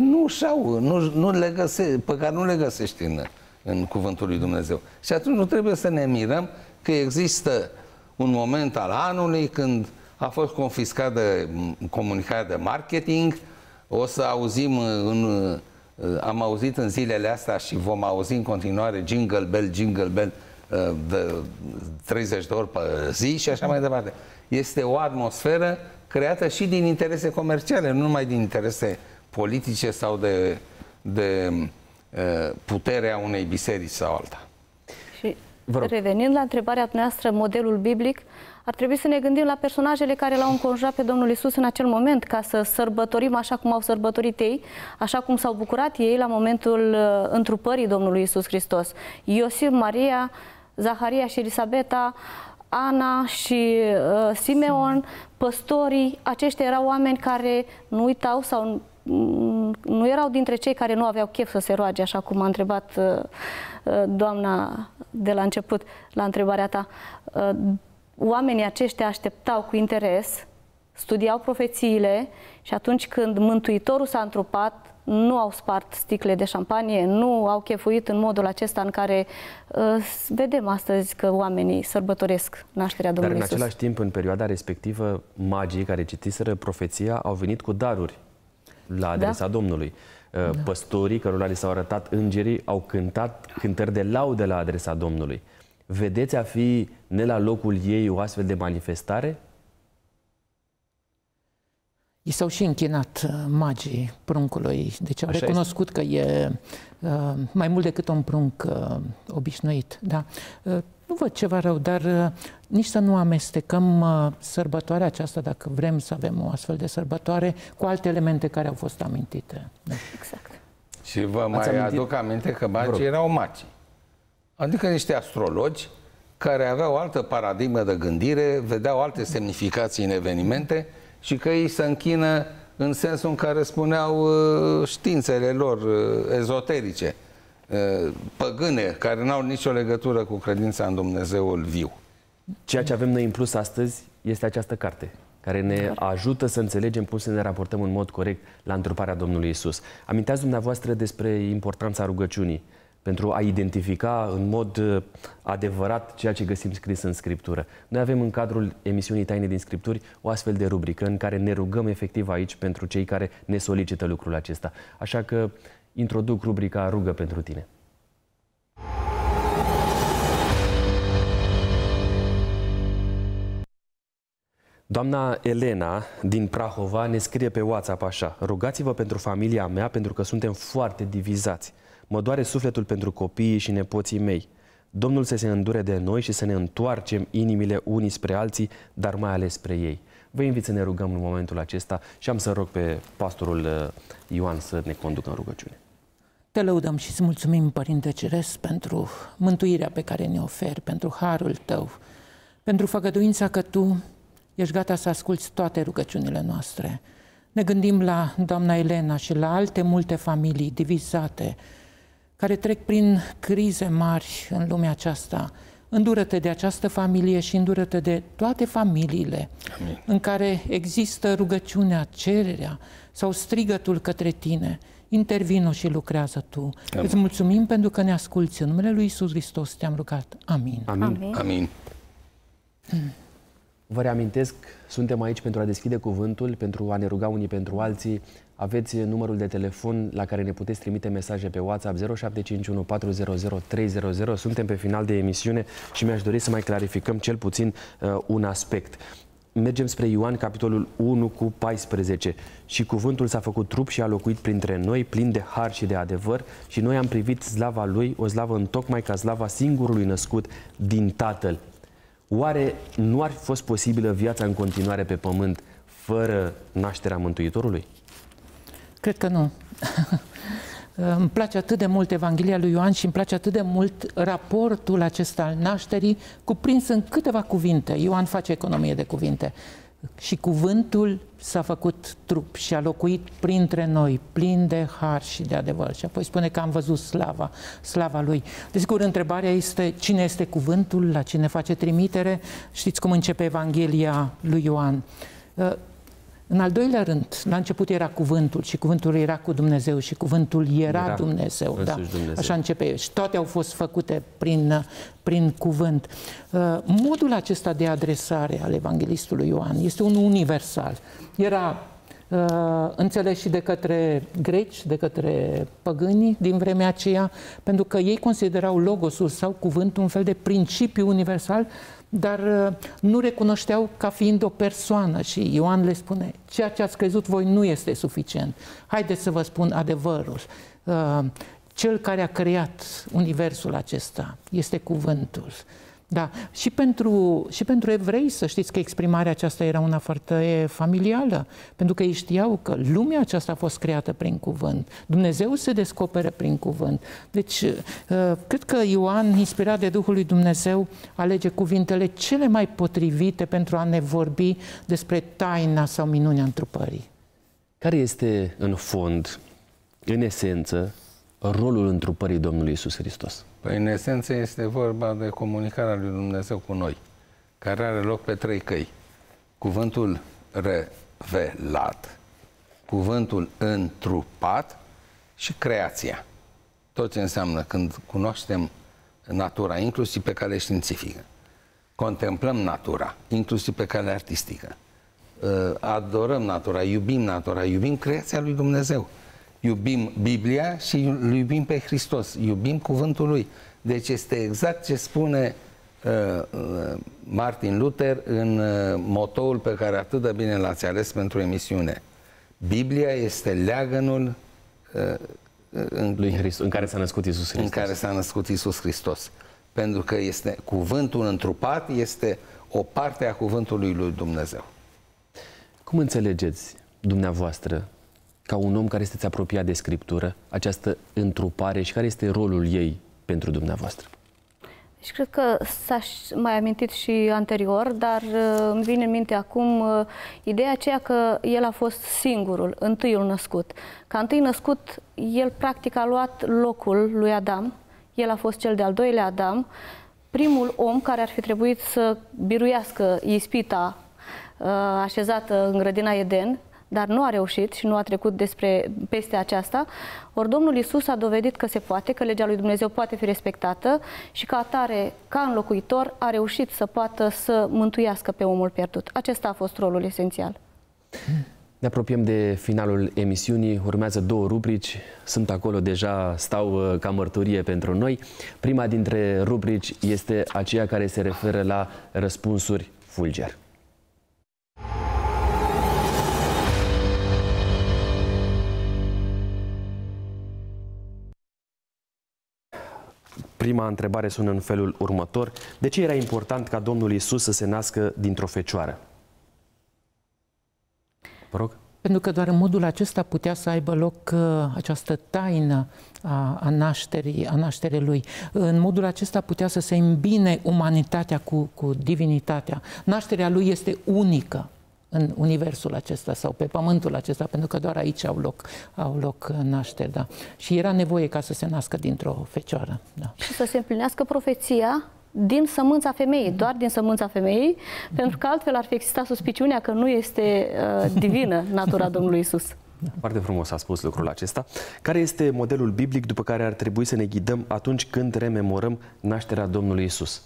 pe care nu le găsești în cuvântul lui Dumnezeu. Și atunci nu trebuie să ne mirăm că există un moment al anului când a fost confiscat de comunicarea de marketing. O să auzim Am auzit în zilele astea și vom auzi în continuare jingle bell, de 30 de ori pe zi și așa mai departe. Este o atmosferă creată și din interese comerciale, nu numai din interese politice sau de puterea unei biserici sau alta. Și revenind la întrebarea noastră, modelul biblic, ar trebui să ne gândim la personajele care l-au înconjurat pe Domnul Iisus în acel moment, ca să sărbătorim așa cum au sărbătorit ei, așa cum s-au bucurat ei la momentul întrupării Domnului Iisus Hristos. Iosif, Maria, Zaharia și Elisabeta, Ana și Simeon, păstorii, aceștia erau oameni care nu uitau sau nu erau dintre cei care nu aveau chef să se roage, așa cum a întrebat doamna de la început, la întrebarea ta. Oamenii aceștia așteptau cu interes, studiau profețiile și atunci când Mântuitorul s-a întrupat, nu au spart sticle de șampanie, nu au chefuit în modul acesta în care vedem astăzi că oamenii sărbătoresc nașterea Domnului Iisus. Dar în același timp, în perioada respectivă, magii care citiseră profeția au venit cu daruri la adresa Domnului. Păstorii, cărora li s-au arătat îngerii, au cântat cântări de laude la adresa Domnului. Vedeți a fi ne la locul ei o astfel de manifestare? I s-au și închinat magii pruncului, deci au recunoscut că e mai mult decât un prunc obișnuit. Da. Nu văd ceva rău, dar nici să nu amestecăm sărbătoarea aceasta, dacă vrem să avem o astfel de sărbătoare, cu alte elemente care au fost amintite. Da. Exact. Și vă mai aduc aminte că magii erau magi. Adică niște astrologi care aveau o altă paradigmă de gândire, vedeau alte semnificații în evenimente și că ei se închină în sensul în care spuneau științele lor ezoterice, păgâne, care n-au nicio legătură cu credința în Dumnezeul viu. Ceea ce avem noi în plus astăzi este această carte, care ne ajută să înțelegem cum să ne raportăm în mod corect la întruparea Domnului Iisus. Aminteați dumneavoastră despre importanța rugăciunii pentru a identifica în mod adevărat ceea ce găsim scris în Scriptură. Noi avem în cadrul emisiunii Taine din Scripturi o astfel de rubrică în care ne rugăm efectiv aici pentru cei care ne solicită lucrul acesta. Așa că introduc rubrica Rugă pentru tine. Doamna Elena din Prahova ne scrie pe WhatsApp așa: rugați-vă pentru familia mea pentru că suntem foarte divizați. Mă doare sufletul pentru copiii și nepoții mei. Domnul să se îndure de noi și să ne întoarcem inimile unii spre alții, dar mai ales spre ei. Vă invit să ne rugăm în momentul acesta și am să rog pe pastorul Ioan să ne conducă în rugăciune. Te lăudăm și îți mulțumim, Părinte Ceresc, pentru mântuirea pe care ne oferi, pentru harul Tău, pentru făgăduința că Tu ești gata să asculți toate rugăciunile noastre. Ne gândim la doamna Elena și la alte multe familii divizate, care trec prin crize mari în lumea aceasta. Îndură-te de această familie și îndură-te de toate familiile în care există rugăciunea, cererea sau strigătul către Tine. Intervino și lucrează Tu. Îți mulțumim pentru că ne asculți. În numele Lui Iisus Hristos te-am rugat. Amin. Amin. Amin. Vă reamintesc, suntem aici pentru a deschide cuvântul, pentru a ne ruga unii pentru alții. Aveți numărul de telefon la care ne puteți trimite mesaje pe WhatsApp 0751 400 300. Suntem pe final de emisiune și mi-aș dori să mai clarificăm cel puțin un aspect. Mergem spre Ioan, capitolul 1 cu 14. Și cuvântul s-a făcut trup și a locuit printre noi, plin de har și de adevăr, și noi am privit slava Lui, o slavă întocmai ca slava singurului născut din Tatăl. Oare nu ar fi fost posibilă viața în continuare pe pământ fără nașterea Mântuitorului? Cred că nu. Îmi place atât de mult Evanghelia lui Ioan și îmi place atât de mult raportul acesta al nașterii, cuprins în câteva cuvinte. Ioan face economie de cuvinte. Și cuvântul s-a făcut trup și a locuit printre noi, plin de har și de adevăr. Și apoi spune că am văzut slava Lui. Desigur, întrebarea este cine este cuvântul, la cine face trimitere. Știți cum începe Evanghelia lui Ioan. În al doilea rând, la început era cuvântul și cuvântul era cu Dumnezeu și cuvântul era Dumnezeu. Da? Dumnezeu. Așa începe. Și toate au fost făcute prin cuvânt. Modul acesta de adresare al evanghelistului Ioan este unul universal. Era înțeles și de către greci, de către păgânii din vremea aceea, pentru că ei considerau logosul sau cuvântul un fel de principiu universal, dar nu recunoșteau ca fiind o persoană. Și Ioan le spune, ceea ce ați crezut voi nu este suficient. Haideți să vă spun adevărul. Cel care a creat universul acesta este cuvântul. Da, și pentru evrei, să știți că exprimarea aceasta era una foarte familială, pentru că ei știau că lumea aceasta a fost creată prin cuvânt. Dumnezeu se descoperă prin cuvânt. Deci, cred că Ioan, inspirat de Duhul lui Dumnezeu, alege cuvintele cele mai potrivite pentru a ne vorbi despre taina sau minunea întrupării. Care este, în fond, în esență, rolul întrupării Domnului Iisus Hristos? Păi, în esență, este vorba de comunicarea lui Dumnezeu cu noi, care are loc pe 3 căi. Cuvântul revelat, cuvântul întrupat și creația. Tot ce înseamnă când cunoaștem natura, inclusiv pe cale științifică, contemplăm natura, inclusiv pe cale artistică, adorăm natura, iubim creația lui Dumnezeu. Iubim Biblia și îl iubim pe Hristos, iubim cuvântul Lui. Deci este exact ce spune Martin Luther în motoul pe care atât de bine l-ați ales pentru emisiune. Biblia este leagănul lui Hristos, în care s-a născut Iisus Hristos. În care s-a născut Iisus Hristos. Pentru că este cuvântul întrupat, este o parte a cuvântului lui Dumnezeu. Cum înțelegeți dumneavoastră, ca un om care este apropiat de Scriptură, această întrupare și care este rolul ei pentru dumneavoastră? Și cred că s-a mai amintit și anterior, dar îmi vine în minte acum ideea aceea că el a fost singurul, întâiul născut. Ca întâi născut, el practic a luat locul lui Adam, el a fost cel de-al doilea Adam, primul om care ar fi trebuit să biruiască ispita așezată în grădina Eden, dar nu a reușit și nu a trecut peste aceasta. Ori Domnul Iisus a dovedit că se poate, că legea lui Dumnezeu poate fi respectată și ca atare, ca înlocuitor, a reușit să poată să mântuiască pe omul pierdut. Acesta a fost rolul esențial. Ne apropiem de finalul emisiunii, urmează 2 rubrici, sunt acolo deja, stau ca mărturie pentru noi. Prima dintre rubrici este aceea care se referă la răspunsuri fulger. Prima întrebare sună în felul următor. De ce era important ca Domnul Iisus să se nască dintr-o fecioară? Vă rog. Pentru că doar în modul acesta putea să aibă loc această taină a nașterii lui. În modul acesta putea să se îmbine umanitatea cu divinitatea. Nașterea lui este unică în universul acesta sau pe pământul acesta, pentru că doar aici au loc nașteri. Da. Și era nevoie ca să se nască dintr-o fecioară. Da. Și să se împlinească profeția din sămânța femeii, doar din sămânța femeii, pentru că altfel ar fi existat suspiciunea că nu este divină natura Domnului Iisus. Foarte frumos a spus lucrul acesta. Care este modelul biblic după care ar trebui să ne ghidăm atunci când rememorăm nașterea Domnului Iisus?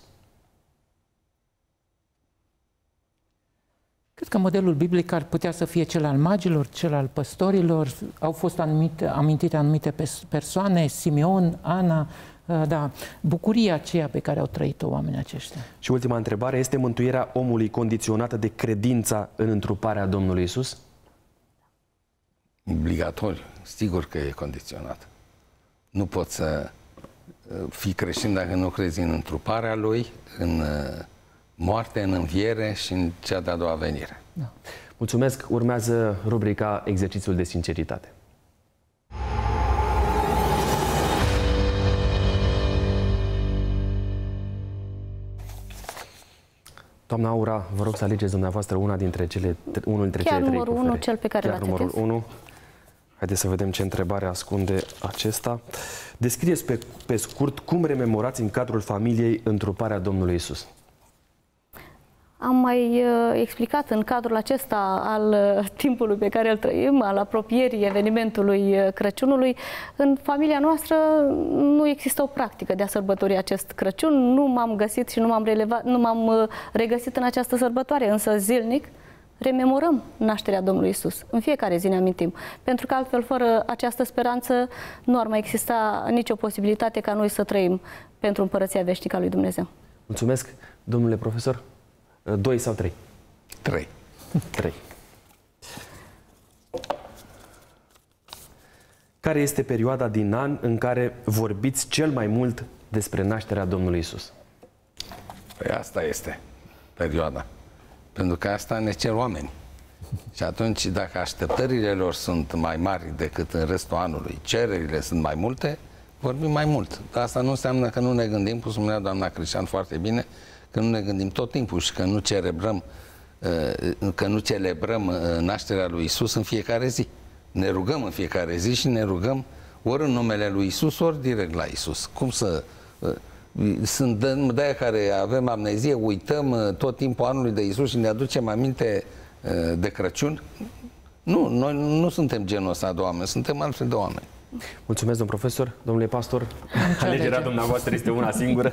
Cred că modelul biblic ar putea să fie cel al magilor, cel al păstorilor. Au fost amintite anumite persoane, Simeon, Ana, da, bucuria aceea pe care au trăit-o oamenii aceștia. Și ultima întrebare, este mântuirea omului condiționată de credința în întruparea Domnului Iisus? Obligatoriu, sigur că e condiționat. Nu poți să fii creștin dacă nu crezi în întruparea Lui, în moarte, în înviere și în cea de-a doua venire. Da. Mulțumesc. Urmează rubrica Exercițiul de sinceritate. Doamna Aura, vă rog să alegeți dumneavoastră unul dintre cele 3 Chiar numărul 1, cel pe care l-ați numărul 1. Haideți să vedem ce întrebare ascunde acesta. Descrieți pe scurt cum rememorați în cadrul familiei întruparea Domnului Iisus. Am mai explicat în cadrul acesta al timpului pe care îl trăim, al apropierii evenimentului Crăciunului. În familia noastră nu există o practică de a sărbători acest Crăciun. Nu m-am găsit și nu m-am regăsit în această sărbătoare, însă zilnic rememorăm nașterea Domnului Isus. În fiecare zi ne amintim. Pentru că altfel, fără această speranță, nu ar mai exista nicio posibilitate ca noi să trăim pentru Împărăția Veșnică a lui Dumnezeu. Mulțumesc, domnule profesor. 2 sau 3? 3. 3. Care este perioada din an în care vorbiți cel mai mult despre nașterea Domnului Isus? Păi asta este perioada. Pentru că asta ne cer oameni. Și atunci, dacă așteptările lor sunt mai mari decât în restul anului, cererile sunt mai multe, vorbim mai mult. Dar asta nu înseamnă că nu ne gândim, cum spunea doamna Cristian foarte bine, că nu ne gândim tot timpul și că nu celebrăm nașterea lui Isus în fiecare zi. Ne rugăm în fiecare zi și ne rugăm ori în numele lui Isus, ori direct la Isus. Cum să... Sunt de-aia care avem amnezie, uităm tot timpul anului de Isus și ne aducem aminte de Crăciun? Nu, noi nu suntem genul ăsta de oameni, suntem altfel de oameni. Mulțumesc, domn profesor. Domnule pastor, alegerea dumneavoastră este una singură.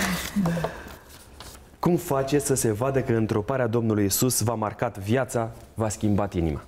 Cum face să se vadă că întruparea Domnului Isus v-a marcat viața, v-a schimbat inima?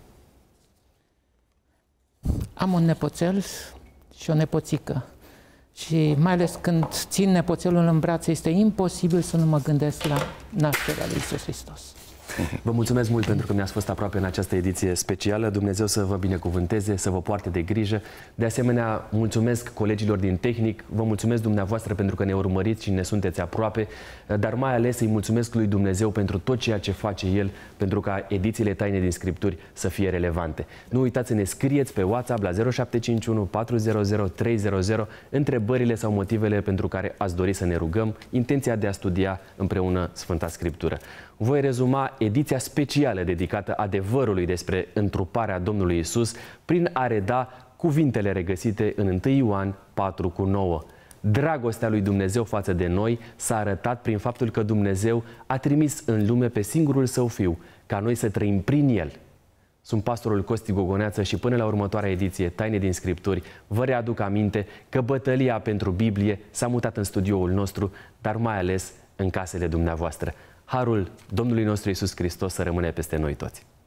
Am un nepoțel și o nepoțică. Și mai ales când țin nepoțelul în brațe, este imposibil să nu mă gândesc la nașterea lui Iisus Hristos. Vă mulțumesc mult pentru că mi-ați fost aproape în această ediție specială. Dumnezeu să vă binecuvânteze, să vă poarte de grijă. De asemenea, mulțumesc colegilor din tehnic, vă mulțumesc dumneavoastră pentru că ne urmăriți și ne sunteți aproape, dar mai ales îi mulțumesc lui Dumnezeu pentru tot ceea ce face El, pentru ca edițiile Taine din Scripturi să fie relevante. Nu uitați să ne scrieți pe WhatsApp la 0751 400 300 întrebările sau motivele pentru care ați dori să ne rugăm, intenția de a studia împreună Sfânta Scriptură. Voi rezuma ediția specială dedicată adevărului despre întruparea Domnului Isus prin a reda cuvintele regăsite în 1 Ioan 4:9. Dragostea lui Dumnezeu față de noi s-a arătat prin faptul că Dumnezeu a trimis în lume pe singurul Său Fiu, ca noi să trăim prin El. Sunt pastorul Costi Gogoneață și până la următoarea ediție Taine din Scripturi vă readuc aminte că bătălia pentru Biblie s-a mutat în studioul nostru, dar mai ales în casele dumneavoastră. Harul Domnului nostru Iisus Hristos să rămâne peste noi toți.